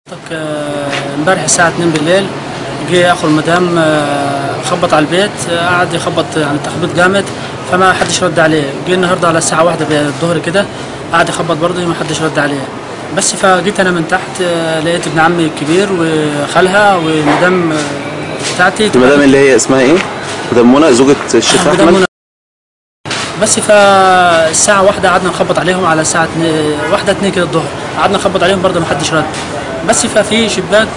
امبارح الساعة 2 بالليل جه اخو المدام، خبط على البيت، قعد يخبط يعني تخبيط جامد فما حدش رد عليه. جه النهارده على الساعة 1 الظهر كده قعد يخبط برضه ما حدش رد عليه. بس فجيت انا من تحت، لقيت ابن عمي الكبير وخالها والمدام بتاعتي. المدام اللي هي اسمها ايه؟ مدام منى زوجة الشيخ احمد. بس فالساعة 1 قعدنا نخبط عليهم على الساعة 1 2 كده الظهر، قعدنا نخبط عليهم برضه ما حدش رد. بس ففي شباك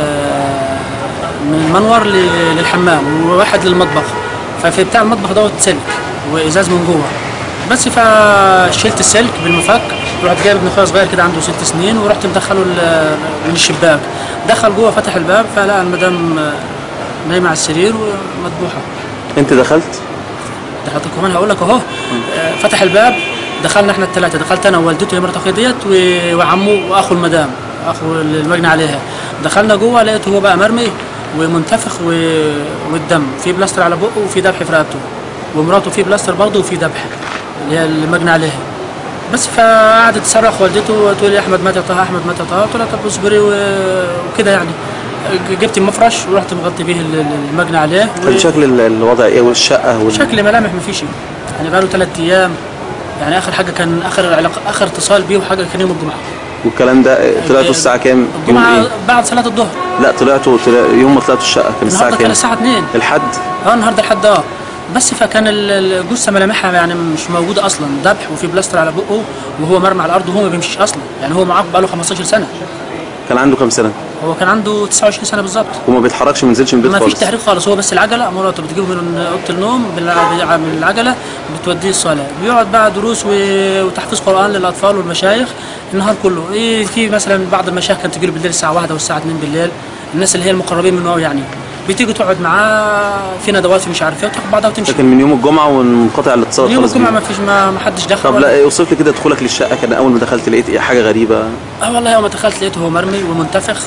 من المنور للحمام وواحد للمطبخ، ففي بتاع المطبخ دوت سلك وازاز من جوه. بس فشلت السلك بالمفك، رحت جايب ابن اخويا صغير كده عنده 6 سنين ورحت مدخله من الشباك. دخل جوه فتح الباب فلقى المدام نايمه على السرير ومذبوحه. انت دخلت كمان هقول لك اهو. فتح الباب، دخلنا احنا الثلاثه، دخلت انا ووالدته هي مرات اخويا ديت وعمه واخو المدام اخو المجني عليها. دخلنا جوه لقيته هو بقى مرمي ومنتفخ والدم في بلاستر على بقه وفي ذبح في رقبته، ومراته في بلاستر برضه وفي ذبح اللي هي المجني عليها. بس فقعدت تصرخ والدته وتقول لي احمد مات يا طه، احمد مات يا طه. قلت لها طب اصبري وكده يعني. جبت المفرش ورحت مغطي بيه المجني عليه. كان شكل الوضع ايه والشقه شكل ملامح ما فيش يعني، بقاله 3 ايام يعني. اخر حاجه كان اخر اتصال بيه وحاجه كان يوم الجمعه. والكلام ده طلعتوا الساعه كام؟ الجمعه إيه؟ بعد صلاه الظهر. لا طلعتوا يوم ما طلعتوا الشقه كان الساعه كام؟ كان الساعه 2 الحد. النهارده الحد. بس فكان الجثه ملامحها يعني مش موجوده اصلا، ذبح وفي بلاستر على بقه وهو مرمي على الارض وهو ما بيمشيش اصلا يعني. هو معاق بقاله 15 سنه. كان عنده كام سنه؟ هو كان عنده 29 سنه بالظبط. وما بيتحركش ما بينزلش من البيت خالص؟ ما فيش تحريك خالص. هو بس العجله مراته بتجيبه من اوضه النوم من العجله بتوديه الصلاه، بيقعد بقى دروس وتحفيظ قران للاطفال والمشايخ النهار كله. في مثلا بعض المشايخ كانت تجي له بالليل الساعه 1 والساعه 2 بالليل، الناس اللي هي المقربين منه يعني بتيجي تقعد معاه في ندوات مش عارف ايه وتاخد بعضها وتمشي. لكن من يوم الجمعه وانقطع الاتصال خالص. يوم الجمعه ما فيش ما حدش دخل. طب لا اوصف لي كده دخولك للشقه، كان اول ما دخلت لقيت ايه حاجه غريبه؟ والله يوم ما دخلت لقيته هو مرمي ومنتفخ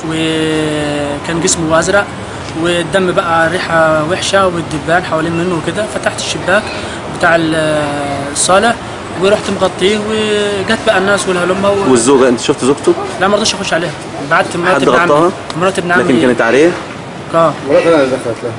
وكان جسمه ازرق والدم بقى ريحه وحشه والدبان حوالين منه وكده. فتحت الشباك بتاع الصاله ورحت مغطيه وجت بقى الناس والهلمه والزوجه انت شفت زوجته؟ لا ما رضيتش اخش عليها. بعت مرات ابن عمي. لكن كانت عليه؟ مرات انا اللي دخلت لها.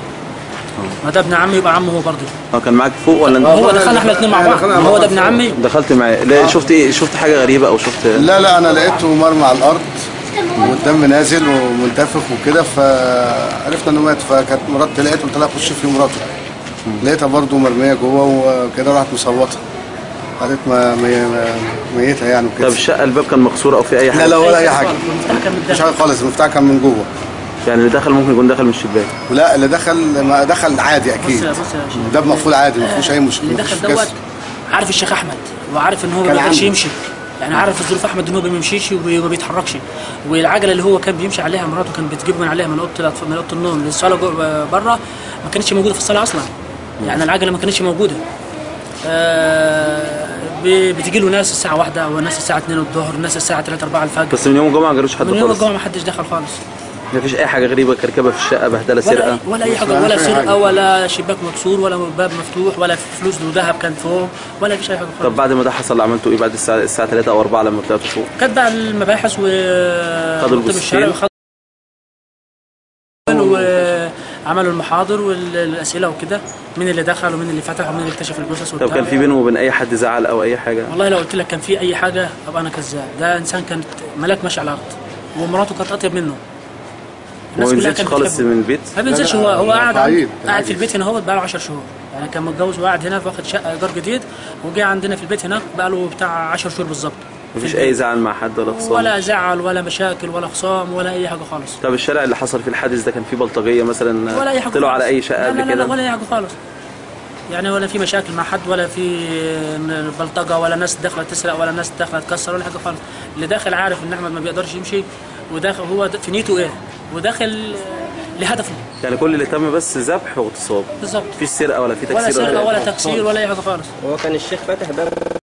ما ده ابن عمي يبقى عمه هو برضه. كان معاك فوق ولا انت؟ هو دخلنا احنا الاثنين مع بعض. هو ده ابن عمي. دخلت معاه. لا شفت ايه؟ شفت حاجه غريبه او شفت؟ لا انا لقيته مرمي على الارض والدم نازل ومنتفخ وكده، فعرفنا انه مات. فكانت مراتي لقيته قلت لها خش في مراته، لقيتها برضه مرميه جوه وكده، راحت مصوته قالت ميتها يعني وكده. طب الشقه الباب كان مكسور او في اي حاجه؟ لا ولا اي حاجه، مفيش حاجه خالص. المفتاح كان من جوه يعني. اللي دخل ممكن يكون دخل من الشباك؟ لا اللي دخل ما دخل عادي اكيد. ده مقفول عادي ما فيهوش اي مشكله. اللي دخل دوت عارف الشيخ احمد وعارف ان هو ما بيقدرش يمشي يعني. عارف ظروف احمد ان هو ما بيمشيش وما بيتحركش، والعجله اللي هو كان بيمشي عليها مراته كانت بتجيب من عليها من اوضه النوم للصاله بره ما كانتش موجوده في الصاله اصلا يعني. العجله ما كانتش موجوده. بتجي له ناس الساعه 1 وناس الساعه 2 الظهر، ناس الساعه 3 4 الفجر. بس من يوم الجمعه ما جالوش حد خالص؟ من يوم الجمعه ما حدش دخل خالص. ما فيش اي حاجه غريبه كركبه في الشقه، بهدله، سرقه؟ ولا اي حاجه، ولا سرقه ولا شباك مكسور ولا باب مفتوح ولا فلوس وذهب كان فوق ولا فيش اي حاجه خالص. طب بعد ما ده حصل عملتوا ايه بعد الساعه 3 او 4 لما طلعتوا فوق؟ كانت بقى المباحث خدوا الجثتين وعملوا المحاضر والاسئله وكده، مين اللي دخل ومين اللي فتح ومين اللي اكتشف الجثث. طب كان في بينه وبين اي حد زعل او اي حاجه؟ والله لو قلت لك كان في اي حاجه ابقى انا كذاب. ده انسان كان ملاك ماشي على الارض ومراته كانت اطيب منه. ما بينزلش خالص من البيت؟ ما بينزلش. هو قاعد في البيت هنا هو بقى له 10 شهور يعني. كان متجوز وقاعد هنا واخد شقه ايجار جديد وجه عندنا في البيت هناك بقى له بتاع 10 شهور بالظبط. مفيش اي زعل مع حد ولا خصام؟ ولا زعل ولا مشاكل ولا خصام ولا اي حاجه خالص. طب الشارع اللي حصل فيه الحادث ده كان فيه بلطجيه مثلا؟ ولا اي حاجه. طلعوا على اي شقه قبل كده؟ لا ولا اي حاجه خالص يعني. ولا في مشاكل مع حد ولا في بلطجه ولا ناس داخله تسرق ولا ناس داخله تكسر ولا حاجه خالص. اللي داخل عارف ان احمد ما بيقدرش يمشي وداخل هو في نيته ايه وداخل لهدفه يعني. كل اللي تم بس ذبح واغتصاب بالظبط. مفيش سرقه ولا في تكسير ولا سرقه ولا تكسير ولا اي حاجه خالص. هو كان الشيخ فاتح باب